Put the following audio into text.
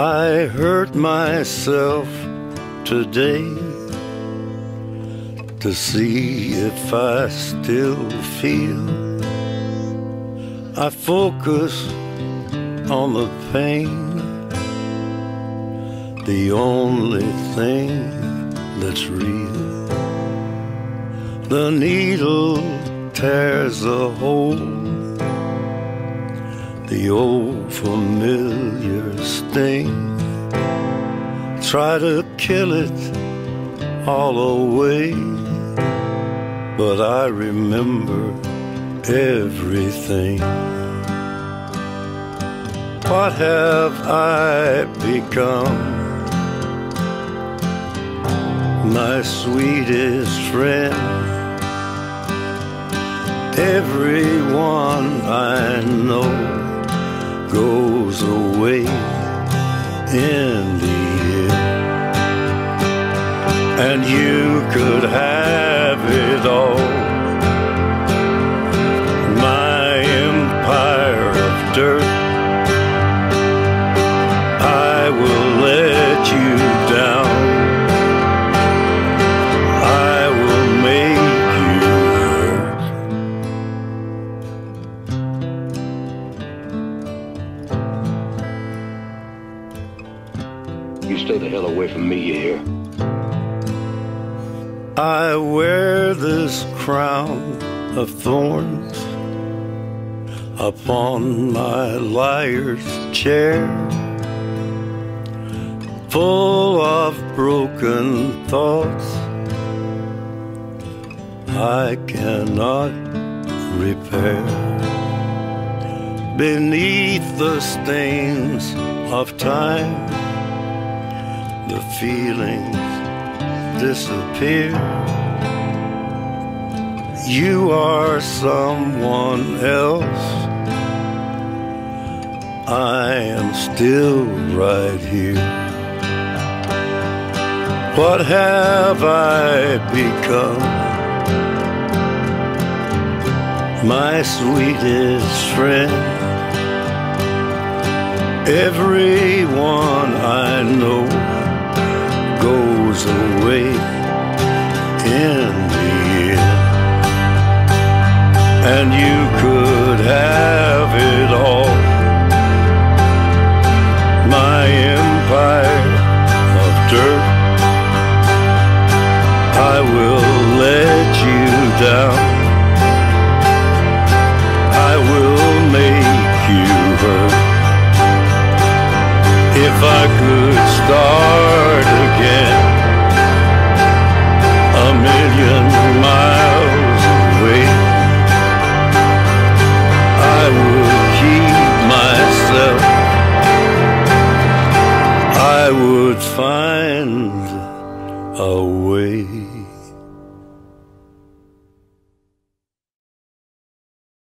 I hurt myself today to see if I still feel. I focus on the pain, the only thing that's real. The needle tears a hole, the old familiar sting. Try to kill it all away, but I remember everything. What have I become? My sweetest friend. Everyone I know goes away in the end, and you could have it all. My empire of dirt, I will let you down. I will make you hurt. You stay the hell away from me, you hear? I wear this crown of thorns upon my liar's chair, full of broken thoughts I cannot repair. Beneath the stains of time, the feelings disappear. You are someone else, I am still right here. What have I become? My sweetest friend. Everyone I know goes away in the end, and you could have it all. My empire of dirt, I will let you down. I will make you hurt. If I could start again, a million miles away, I would keep myself. I would find a way.